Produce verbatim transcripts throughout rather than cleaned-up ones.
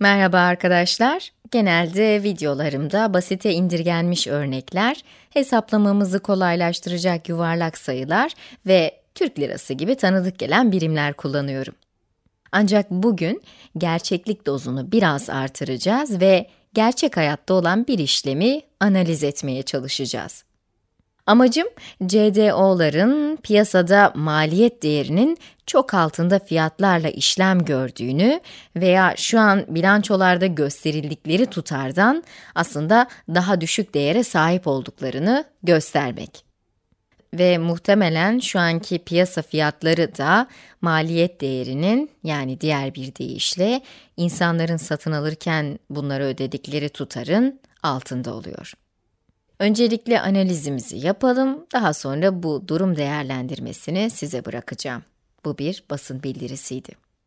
Merhaba arkadaşlar. Genelde videolarımda basite indirgenmiş örnekler, hesaplamamızı kolaylaştıracak yuvarlak sayılar ve Türk lirası gibi tanıdık gelen birimler kullanıyorum. Ancak bugün gerçeklik dozunu biraz artıracağız ve gerçek hayatta olan bir işlemi analiz etmeye çalışacağız. Amacım, C D O'ların piyasada maliyet değerinin çok altında fiyatlarla işlem gördüğünü veya şu an bilançolarda gösterildikleri tutardan aslında daha düşük değere sahip olduklarını göstermek. Ve muhtemelen şu anki piyasa fiyatları da maliyet değerinin, yani diğer bir deyişle insanların satın alırken bunları ödedikleri tutarın altında oluyor. Öncelikle analizimizi yapalım, daha sonra bu durum değerlendirmesini size bırakacağım. Bu bir basın bildirisiydi.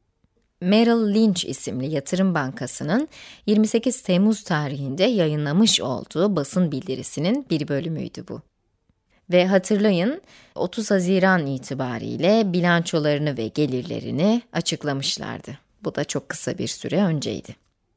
Merrill Lynch isimli yatırım bankasının yirmi sekiz Temmuz tarihinde yayınlamış olduğu basın bildirisinin bir bölümüydü bu. Ve hatırlayın, otuz Haziran itibariyle bilançolarını ve gelirlerini açıklamışlardı. Bu da çok kısa bir süre önceydi.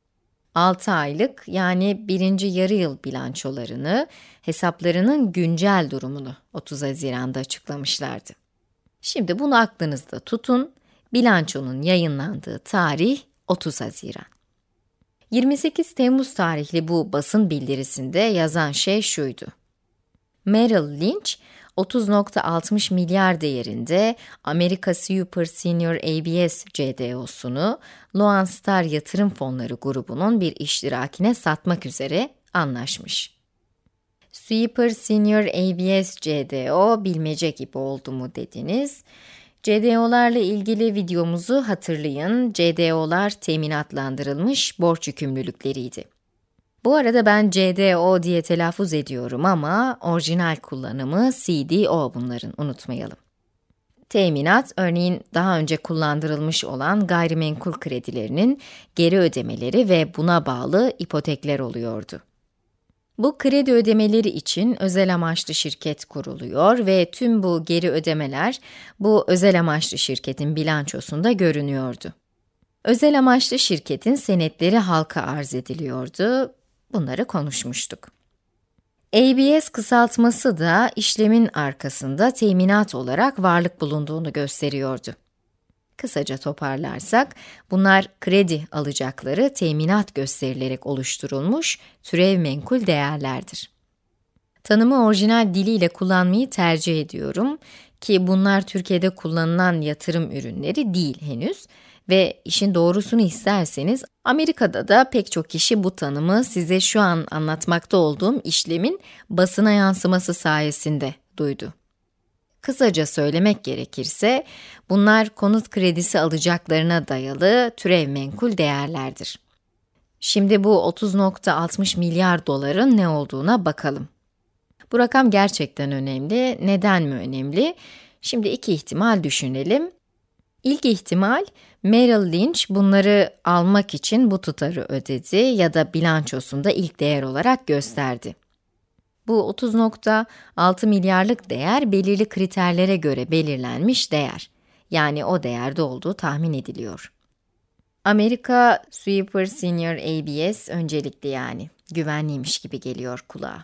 altı aylık, yani birinci yarı yıl bilançolarını, hesaplarının güncel durumunu otuz Haziran'da açıklamışlardı. Şimdi bunu aklınızda tutun, bilançonun yayınlandığı tarih otuz Haziran. yirmi sekiz Temmuz tarihli bu basın bildirisinde yazan şey şuydu: Merrill Lynch, otuz nokta altmış milyar değerinde Amerika Super Senior A B S C D O'sunu Loan Star Yatırım Fonları grubunun bir iştirakine satmak üzere anlaşmış. Super Senior A B S C D O bilmece gibi oldu mu dediniz? C D O'larla ilgili videomuzu hatırlayın. C D O'lar teminatlandırılmış borç yükümlülükleriydi. Bu arada ben C D O diye telaffuz ediyorum ama orijinal kullanımı C D O bunların, unutmayalım. Teminat, örneğin daha önce kullandırılmış olan gayrimenkul kredilerinin geri ödemeleri ve buna bağlı ipotekler oluyordu. Bu kredi ödemeleri için özel amaçlı şirket kuruluyor ve tüm bu geri ödemeler bu özel amaçlı şirketin bilançosunda görünüyordu. Özel amaçlı şirketin senetleri halka arz ediliyordu. Bunları konuşmuştuk. A B S kısaltması da işlemin arkasında teminat olarak varlık bulunduğunu gösteriyordu. Kısaca toparlarsak, bunlar kredi alacakları teminat gösterilerek oluşturulmuş türev menkul değerlerdir. Tanımı orijinal diliyle kullanmayı tercih ediyorum ki bunlar Türkiye'de kullanılan yatırım ürünleri değil henüz. Ve işin doğrusunu isterseniz, Amerika'da da pek çok kişi bu tanımı size şu an anlatmakta olduğum işlemin basına yansıması sayesinde duydu. Kısaca söylemek gerekirse, bunlar konut kredisi alacaklarına dayalı türev menkul değerlerdir. Şimdi bu otuz nokta altmış milyar doların ne olduğuna bakalım. Bu rakam gerçekten önemli. Neden mi önemli? Şimdi iki ihtimal düşünelim. İlk ihtimal, Merrill Lynch bunları almak için bu tutarı ödedi ya da bilançosunda ilk değer olarak gösterdi. Bu otuz nokta altı milyarlık değer belirli kriterlere göre belirlenmiş değer. Yani o değerde olduğu tahmin ediliyor. Amerika Super Senior A B S öncelikli, yani güvenliymiş gibi geliyor kulağa.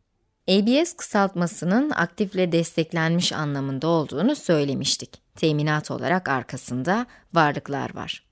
A B S kısaltmasının aktifle desteklenmiş anlamında olduğunu söylemiştik. Teminat olarak arkasında varlıklar var.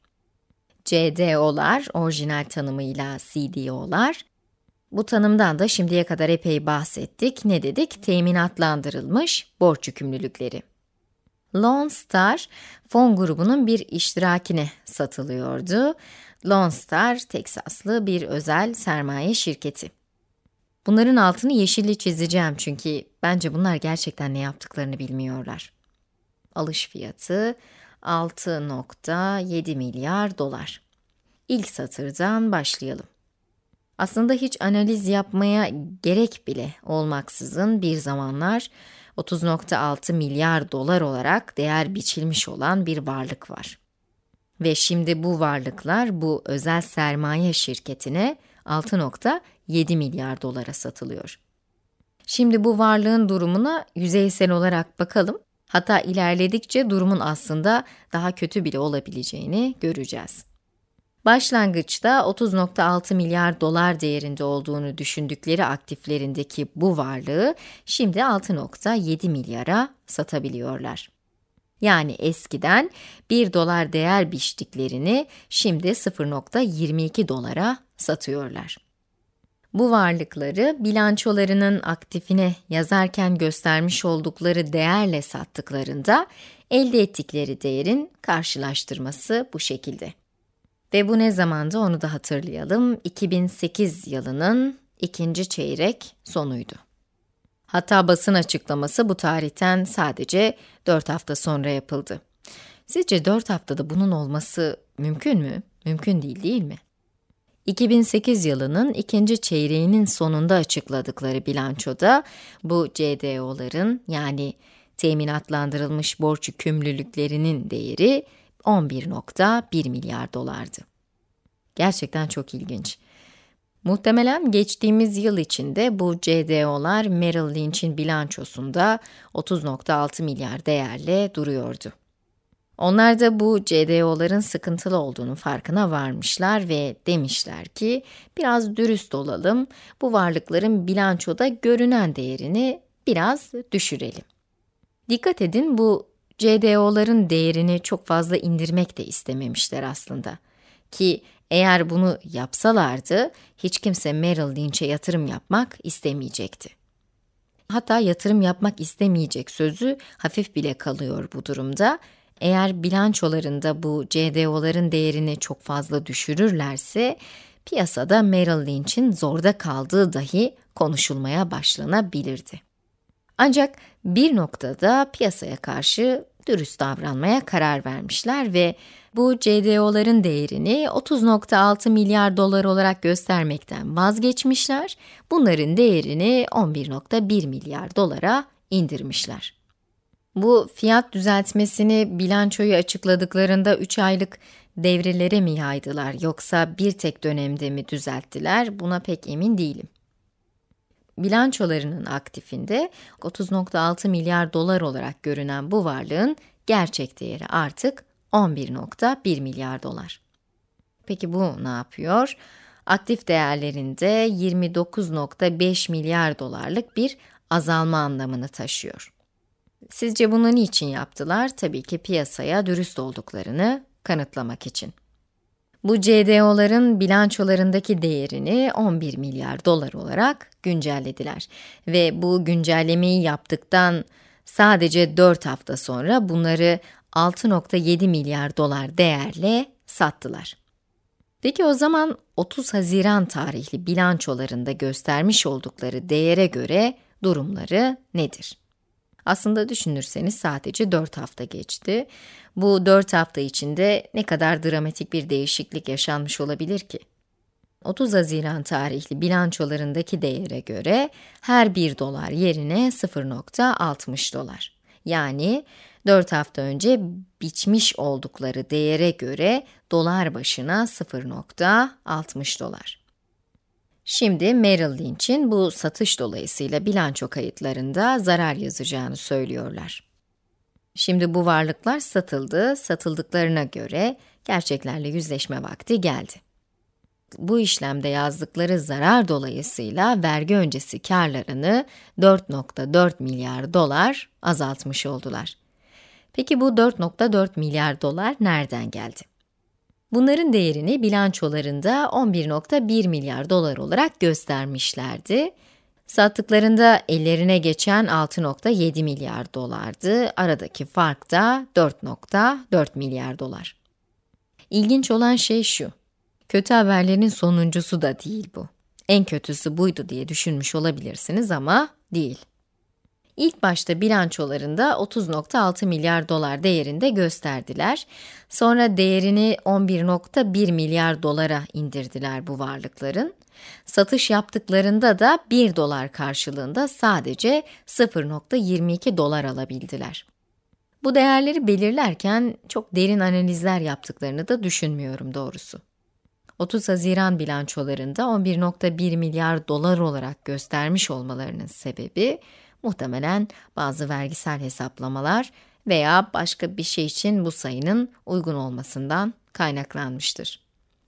C D O'lar, orijinal tanımıyla C D O'lar. Bu tanımdan da şimdiye kadar epey bahsettik. Ne dedik? Teminatlandırılmış borç yükümlülükleri. Loan Star, fon grubunun bir iştirakine satılıyordu. Loan Star, Teksaslı bir özel sermaye şirketi. Bunların altını yeşille çizeceğim çünkü bence bunlar gerçekten ne yaptıklarını bilmiyorlar. Alış fiyatı altı nokta yedi milyar dolar. İlk satırdan başlayalım. Aslında hiç analiz yapmaya gerek bile olmaksızın bir zamanlar otuz nokta altı milyar dolar olarak değer biçilmiş olan bir varlık var. Ve şimdi bu varlıklar bu özel sermaye şirketine altı nokta yedi milyar dolara satılıyor. Şimdi bu varlığın durumuna yüzeysel olarak bakalım. Hatta ilerledikçe durumun aslında daha kötü bile olabileceğini göreceğiz. Başlangıçta otuz nokta altı milyar dolar değerinde olduğunu düşündükleri aktiflerindeki bu varlığı şimdi altı nokta yedi milyara satabiliyorlar. Yani eskiden bir dolar değer biçtiklerini şimdi sıfır nokta yirmi iki dolara satıyorlar. Bu varlıkları bilançolarının aktifine yazarken göstermiş oldukları değerle sattıklarında elde ettikleri değerin karşılaştırması bu şekilde. Ve bu ne zamandı onu da hatırlayalım. iki bin sekiz yılının ikinci çeyrek sonuydu. Hatta basın açıklaması bu tarihten sadece dört hafta sonra yapıldı. Sizce dört haftada bunun olması mümkün mü? Mümkün değil, değil mi? iki bin sekiz yılının ikinci çeyreğinin sonunda açıkladıkları bilançoda bu C D O'ların yani teminatlandırılmış borç yükümlülüklerinin değeri on bir nokta bir milyar dolardı. Gerçekten çok ilginç. Muhtemelen geçtiğimiz yıl içinde bu C D O'lar Merrill Lynch'in bilançosunda otuz nokta altı milyar değerle duruyordu. Onlar da bu C D O'ların sıkıntılı olduğunun farkına varmışlar ve demişler ki biraz dürüst olalım, bu varlıkların bilançoda görünen değerini biraz düşürelim. Dikkat edin, bu C D O'ların değerini çok fazla indirmek de istememişler aslında. Ki eğer bunu yapsalardı hiç kimse Merrill Lynch'e yatırım yapmak istemeyecekti. Hatta yatırım yapmak istemeyecek sözü hafif bile kalıyor bu durumda. Eğer bilançolarında bu C D O'ların değerini çok fazla düşürürlerse, piyasada Merrill Lynch'in zorda kaldığı dahi konuşulmaya başlanabilirdi. Ancak bir noktada piyasaya karşı dürüst davranmaya karar vermişler ve bu C D O'ların değerini otuz nokta altı milyar dolar olarak göstermekten vazgeçmişler, bunların değerini on bir nokta bir milyar dolara indirmişler. Bu fiyat düzeltmesini bilançoyu açıkladıklarında üç aylık devrelere mi yaydılar yoksa bir tek dönemde mi düzelttiler, buna pek emin değilim. Bilançolarının aktifinde otuz nokta altı milyar dolar olarak görünen bu varlığın gerçek değeri artık on bir nokta bir milyar dolar. Peki bu ne yapıyor? Aktif değerlerinde yirmi dokuz nokta beş milyar dolarlık bir azalma anlamını taşıyor. Sizce bunu niçin yaptılar? Tabii ki piyasaya dürüst olduklarını kanıtlamak için. Bu C D O'ların bilançolarındaki değerini on bir milyar dolar olarak güncellediler. Ve bu güncellemeyi yaptıktan sadece dört hafta sonra bunları altı nokta yedi milyar dolar değerle sattılar. Peki o zaman otuz Haziran tarihli bilançolarında göstermiş oldukları değere göre durumları nedir? Aslında düşünürseniz sadece dört hafta geçti. Bu dört hafta içinde ne kadar dramatik bir değişiklik yaşanmış olabilir ki? otuz Haziran tarihli bilançolarındaki değere göre her bir dolar yerine sıfır nokta altmış dolar. Yani dört hafta önce biçmiş oldukları değere göre dolar başına sıfır nokta altmış dolar. Şimdi Merrill Lynch'in bu satış dolayısıyla bilanço kayıtlarında zarar yazacağını söylüyorlar. Şimdi bu varlıklar satıldı, satıldıklarına göre gerçeklerle yüzleşme vakti geldi. Bu işlemde yazdıkları zarar dolayısıyla vergi öncesi karlarını dört nokta dört milyar dolar azaltmış oldular. Peki bu dört nokta dört milyar dolar nereden geldi? Bunların değerini bilançolarında on bir nokta bir milyar dolar olarak göstermişlerdi. Sattıklarında ellerine geçen altı nokta yedi milyar dolardı. Aradaki fark da dört nokta dört milyar dolar. İlginç olan şey şu, kötü haberlerin sonuncusu da değil bu. En kötüsü buydu diye düşünmüş olabilirsiniz ama değil. İlk başta bilançolarında otuz nokta altı milyar dolar değerinde gösterdiler. Sonra değerini on bir nokta bir milyar dolara indirdiler bu varlıkların. Satış yaptıklarında da bir dolar karşılığında sadece sıfır nokta yirmi iki dolar alabildiler. Bu değerleri belirlerken çok derin analizler yaptıklarını da düşünmüyorum doğrusu. otuz Haziran bilançolarında on bir nokta bir milyar dolar olarak göstermiş olmalarının sebebi, muhtemelen bazı vergisel hesaplamalar veya başka bir şey için bu sayının uygun olmasından kaynaklanmıştır.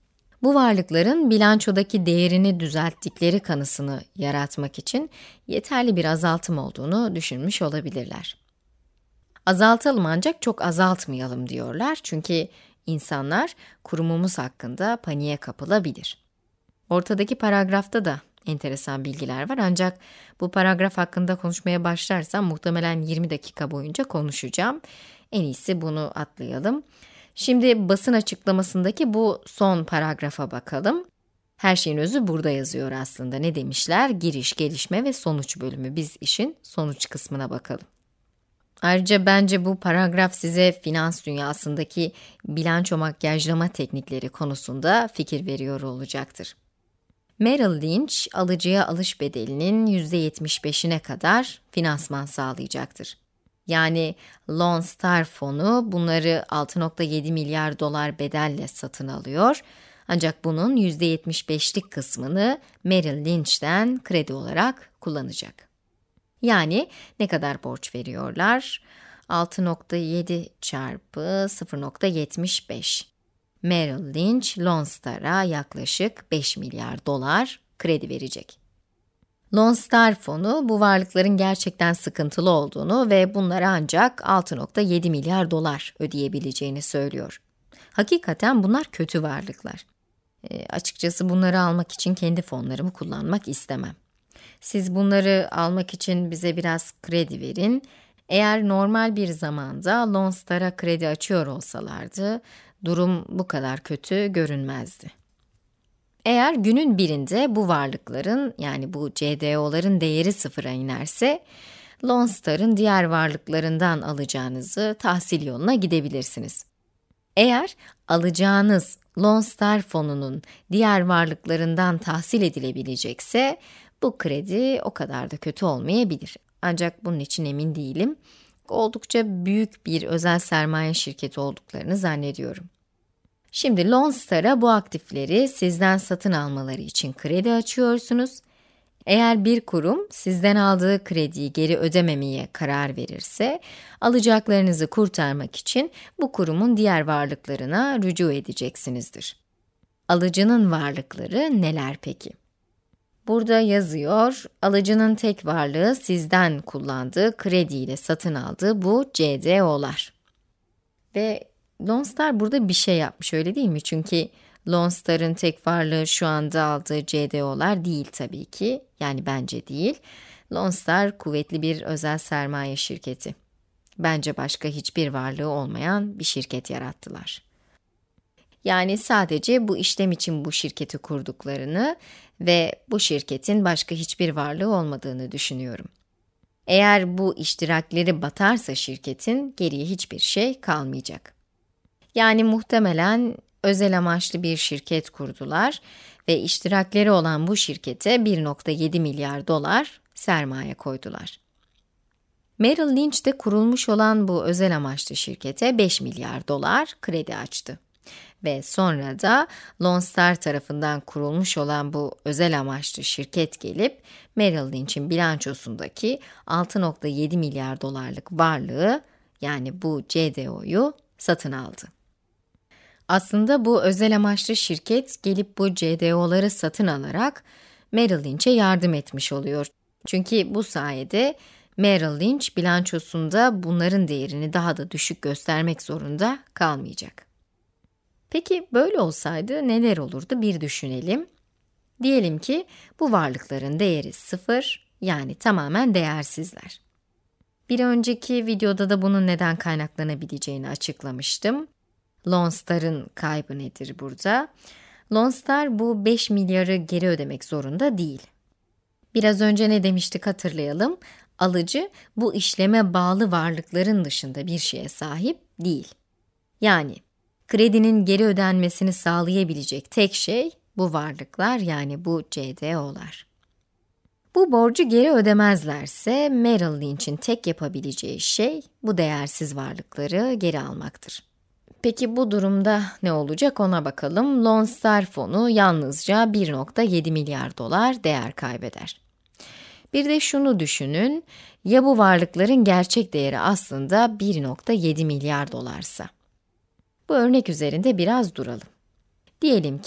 Bu varlıkların bilançodaki değerini düzelttikleri kanısını yaratmak için yeterli bir azaltım olduğunu düşünmüş olabilirler. Azaltalım ancak çok azaltmayalım diyorlar çünkü insanlar kurumumuz hakkında paniğe kapılabilir. Ortadaki paragrafta da enteresan bilgiler var ancak bu paragraf hakkında konuşmaya başlarsam muhtemelen yirmi dakika boyunca konuşacağım. En iyisi bunu atlayalım. Şimdi basın açıklamasındaki bu son paragrafa bakalım. Her şeyin özü burada yazıyor aslında. Ne demişler? Giriş, gelişme ve sonuç bölümü. Biz işin sonuç kısmına bakalım. Ayrıca bence bu paragraf size finans dünyasındaki bilanço makyajlama teknikleri konusunda fikir veriyor olacaktır. Merrill Lynch, alıcıya alış bedelinin yüzde yetmiş beşine kadar finansman sağlayacaktır. Yani Lone Star fonu bunları altı nokta yedi milyar dolar bedelle satın alıyor. Ancak bunun yüzde yetmiş beşlik kısmını Merrill Lynch'ten kredi olarak kullanacak. Yani ne kadar borç veriyorlar? altı nokta yedi çarpı sıfır nokta yetmiş beş. Merrill Lynch, Lone Star'a yaklaşık beş milyar dolar kredi verecek. Lone Star fonu bu varlıkların gerçekten sıkıntılı olduğunu ve bunlara ancak altı nokta yedi milyar dolar ödeyebileceğini söylüyor. Hakikaten bunlar kötü varlıklar. E, açıkçası bunları almak için kendi fonlarımı kullanmak istemem. Siz bunları almak için bize biraz kredi verin. Eğer normal bir zamanda Lone Star'a kredi açıyor olsalardı, durum bu kadar kötü görünmezdi. Eğer günün birinde bu varlıkların, yani bu C D O'ların değeri sıfıra inerse, Lone Star'ın diğer varlıklarından alacağınızı tahsil yoluna gidebilirsiniz. Eğer alacağınız Lone Star fonunun diğer varlıklarından tahsil edilebilecekse, bu kredi o kadar da kötü olmayabilir. Ancak bunun için emin değilim. Oldukça büyük bir özel sermaye şirketi olduklarını zannediyorum. Şimdi Lone Star'a bu aktifleri sizden satın almaları için kredi açıyorsunuz. Eğer bir kurum sizden aldığı krediyi geri ödememeye karar verirse, alacaklarınızı kurtarmak için bu kurumun diğer varlıklarına rücu edeceksinizdir. Alıcının varlıkları neler peki? Burada yazıyor, alıcının tek varlığı sizden kullandığı krediyle satın aldığı bu C D O'lar. Ve Lone Star burada bir şey yapmış, öyle değil mi? Çünkü Lone Star'ın tek varlığı şu anda aldığı C D O'lar değil tabii ki. Yani bence değil. Lone Star kuvvetli bir özel sermaye şirketi. Bence başka hiçbir varlığı olmayan bir şirket yarattılar. Yani sadece bu işlem için bu şirketi kurduklarını ve bu şirketin başka hiçbir varlığı olmadığını düşünüyorum. Eğer bu iştirakleri batarsa şirketin geriye hiçbir şey kalmayacak. Yani muhtemelen özel amaçlı bir şirket kurdular ve iştirakleri olan bu şirkete bir nokta yedi milyar dolar sermaye koydular. Merrill Lynch'te kurulmuş olan bu özel amaçlı şirkete beş milyar dolar kredi açtı. Ve sonra da Lone Star tarafından kurulmuş olan bu özel amaçlı şirket gelip Merrill Lynch'in bilançosundaki altı nokta yedi milyar dolarlık varlığı, yani bu C D O'yu satın aldı. Aslında bu özel amaçlı şirket gelip bu C D O'ları satın alarak Merrill Lynch'e yardım etmiş oluyor. Çünkü bu sayede Merrill Lynch bilançosunda bunların değerini daha da düşük göstermek zorunda kalmayacak. Peki böyle olsaydı neler olurdu bir düşünelim. Diyelim ki bu varlıkların değeri sıfır, yani tamamen değersizler. Bir önceki videoda da bunun neden kaynaklanabileceğini açıklamıştım. Lone Star'ın kaybı nedir burada? Lone Star bu beş milyarı geri ödemek zorunda değil. Biraz önce ne demiştik hatırlayalım. Alıcı bu işleme bağlı varlıkların dışında bir şeye sahip değil. Yani kredinin geri ödenmesini sağlayabilecek tek şey bu varlıklar, yani bu C D O'lar. Bu borcu geri ödemezlerse Merrill Lynch'in tek yapabileceği şey bu değersiz varlıkları geri almaktır. Peki bu durumda ne olacak ona bakalım. Lone Star fonu yalnızca bir nokta yedi milyar dolar değer kaybeder. Bir de şunu düşünün, ya bu varlıkların gerçek değeri aslında bir nokta yedi milyar dolarsa? Bu örnek üzerinde biraz duralım. Diyelim ki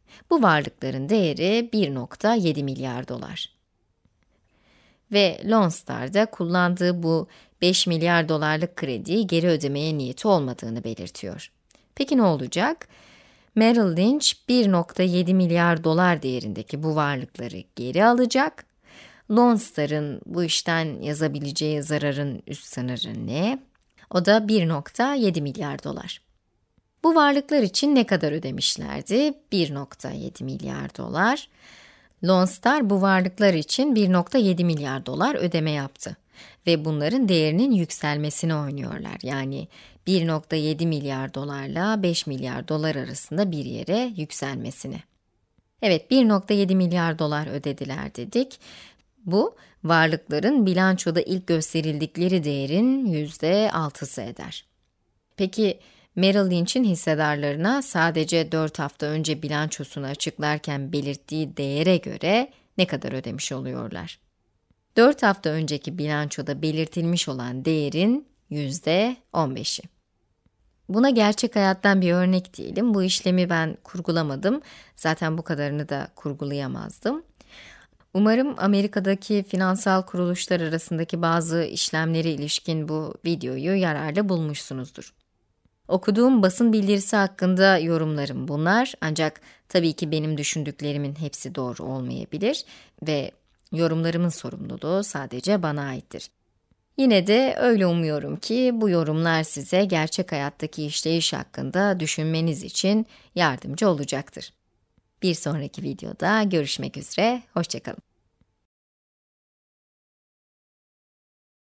Bu varlıkların değeri bir nokta yedi milyar dolar. Ve Lone Star'da kullandığı bu beş milyar dolarlık krediyi geri ödemeye niyeti olmadığını belirtiyor. Peki ne olacak? Merrill Lynch bir nokta yedi milyar dolar değerindeki bu varlıkları geri alacak. Lone Star'ın bu işten yazabileceği zararın üst sınırı ne? O da bir nokta yedi milyar dolar. Bu varlıklar için ne kadar ödemişlerdi? bir nokta yedi milyar dolar. Lone Star bu varlıklar için bir nokta yedi milyar dolar ödeme yaptı. Ve bunların değerinin yükselmesini oynuyorlar. Yani bir nokta yedi milyar dolarla beş milyar dolar arasında bir yere yükselmesini. Evet, bir nokta yedi milyar dolar ödediler dedik. Bu, varlıkların bilançoda ilk gösterildikleri değerin yüzde altısı eder. Peki, Merrill Lynch'in hissedarlarına sadece dört hafta önce bilançosunu açıklarken belirttiği değere göre ne kadar ödemiş oluyorlar? dört hafta önceki bilançoda belirtilmiş olan değerin yüzde on beşi. Buna gerçek hayattan bir örnek diyelim. Bu işlemi ben kurgulamadım. Zaten bu kadarını da kurgulayamazdım. Umarım Amerika'daki finansal kuruluşlar arasındaki bazı işlemlere ilişkin bu videoyu yararlı bulmuşsunuzdur. Okuduğum basın bildirisi hakkında yorumlarım bunlar, ancak tabii ki benim düşündüklerimin hepsi doğru olmayabilir ve yorumlarımın sorumluluğu sadece bana aittir. Yine de öyle umuyorum ki bu yorumlar size gerçek hayattaki işleyiş hakkında düşünmeniz için yardımcı olacaktır. Bir sonraki videoda görüşmek üzere, hoşça kalın.